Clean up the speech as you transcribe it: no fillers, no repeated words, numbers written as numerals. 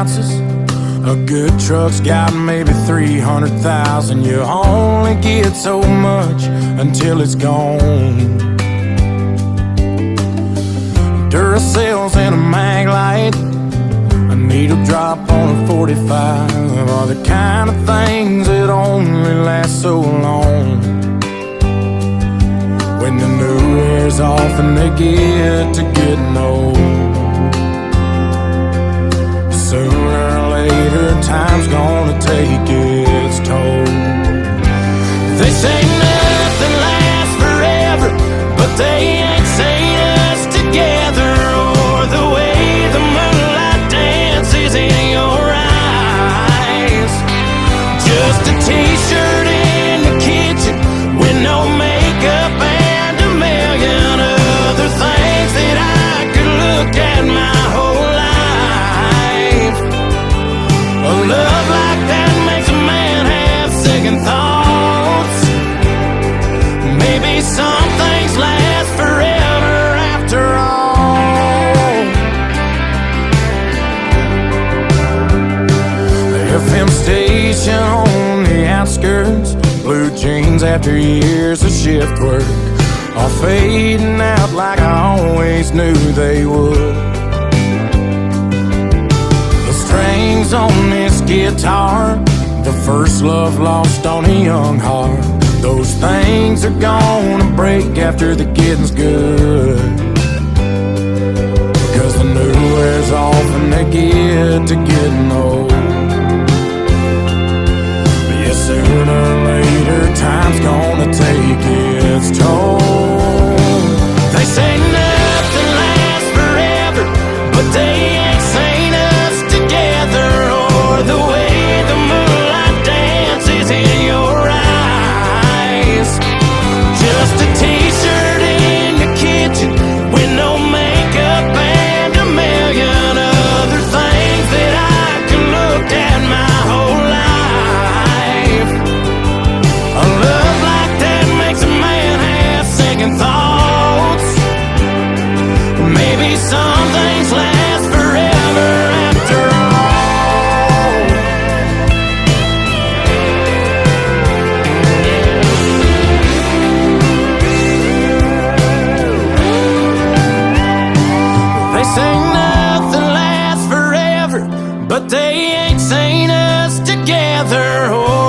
ounces. A good truck's got maybe 300,000. You only get so much until it's gone. Duracell's in a mag light, a needle drop on a 45 are the kind of things that only last so long. When the new wears off and they get to getting old, sooner or later time's gonna take its toll. They say nothing lasts forever, but they ain't seen us together, or the way the moonlight dances in your eyes. Just a t-shirt in the kitchen with no makeup and a million other things that I could look at my whole life. A love like that makes a man have second thoughts. Maybe some things last forever after all. The FM station on the outskirts, blue jeans after years of shift work, are fading out like I always knew they would. The strings on this guitar, the first love lost on a young heart, those things are gonna break after the getting's good. Cause the new wears off and they get to getting old. But yeah, sooner or later time's gonna take its toll. They say nothing lasts forever, but they ain't seen us together, or the way the moonlight dances in your eyes. Just a t-shirt in the kitchen with no makeup and a million other things that I can look at my whole life. A love like that makes a man have second thoughts. Maybe some things last forever after all. They say nothing lasts forever, but they ain't seen us together. Oh,